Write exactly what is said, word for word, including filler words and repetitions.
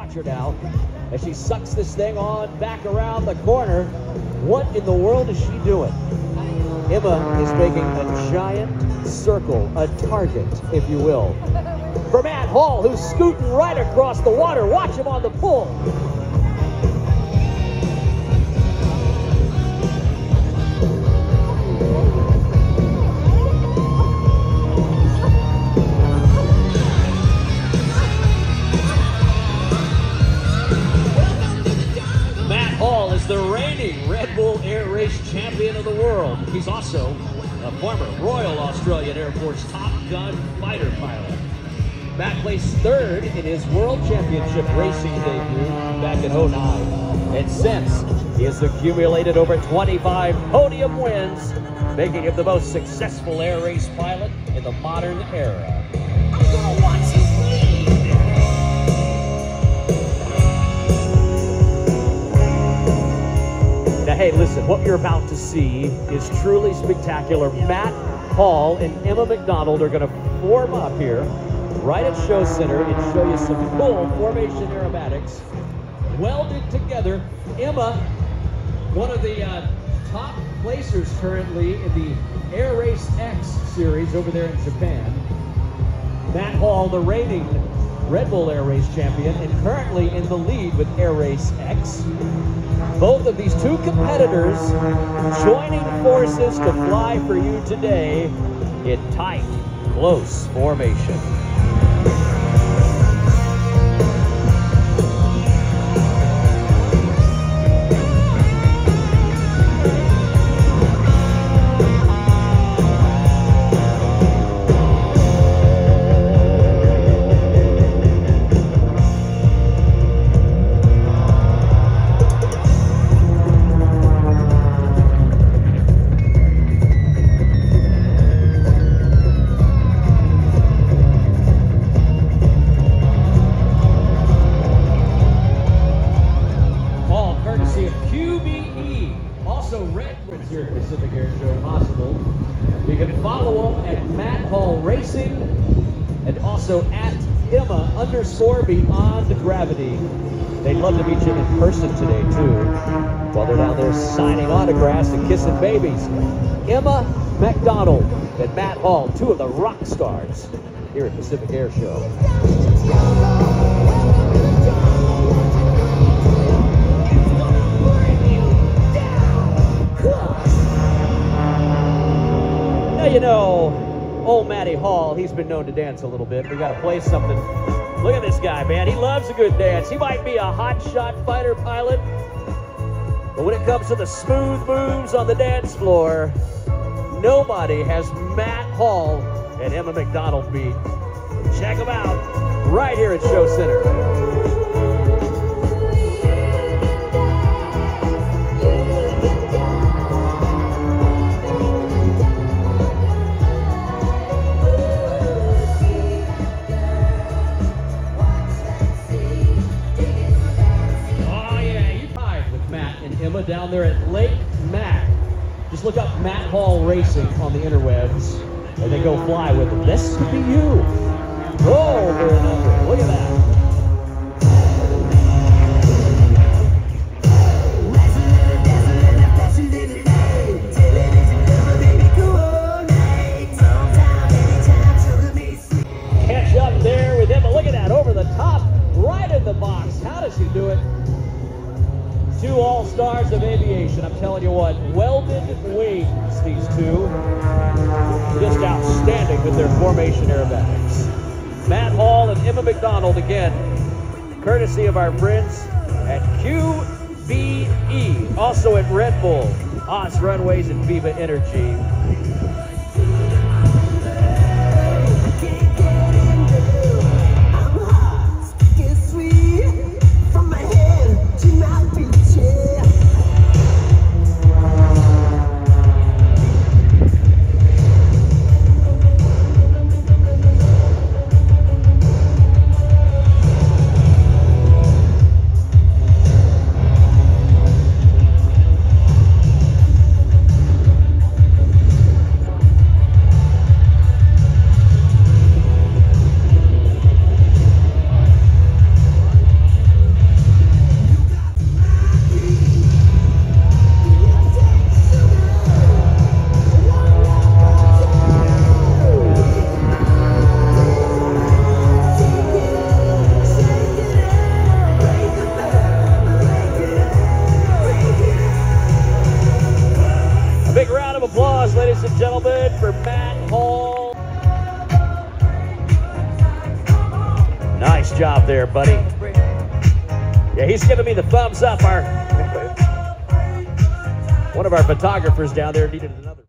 Watch her now as she sucks this thing on back around the corner. What in the world is she doing? Emma is making a giant circle, a target, if you will, for Matt Hall, who's scooting right across the water. Watch him on the pull. Matt Hall is the reigning Red Bull Air Race champion of the world. He's also a former Royal Australian Air Force Top Gun fighter pilot. Matt placed third in his World Championship racing debut back in oh nine. And since, he has accumulated over twenty-five podium wins, making him the most successful air race pilot in the modern era. I'm gonna watch you bleed. Now, hey, listen, what you're about to see is truly spectacular. Matt Hall and Emma McDonald are going to form up here right at Show Center and show you some cool formation aerobatics welded together. Emma, one of the uh, top placers currently in the Air Race X series over there in Japan. Matt Hall, the reigning Red Bull Air Race champion and currently in the lead with Air Race X. Both of these two competitors joining forces to fly for you today in tight, close formation. Here at Pacific Airshow possible. You can follow them at Matt Hall Racing and also at Emma underscore Beyond Gravity. They'd love to meet you in person today too, while they're down there signing autographs and kissing babies. Emma McDonald and Matt Hall, two of the rock stars here at Pacific Airshow. You know, old Matty Hall, he's been known to dance a little bit. We got to play something. Look at this guy, man. He loves a good dance. He might be a hotshot fighter pilot, but when it comes to the smooth moves on the dance floor, nobody has Matt Hall and Emma McDonald beat. Check them out right here at Show Center. Down there at Lake Mac. Just look up Matt Hall Racing on the interwebs and then go fly with them. This could be you. Over and over. Look at that. Catch up there with Emma. Look at that. Over the top, right in the box. How does she do it? Two all-stars of aviation. I'm telling you what, welded wings, these two. Just outstanding with their formation aerobatics. Matt Hall and Emma McDonald, again, courtesy of our friends at Q B E, also at Red Bull, Oz Runways, and Viva Energy. Nice job there, buddy. Yeah, he's giving me the thumbs up. Our one of our photographers down there needed another.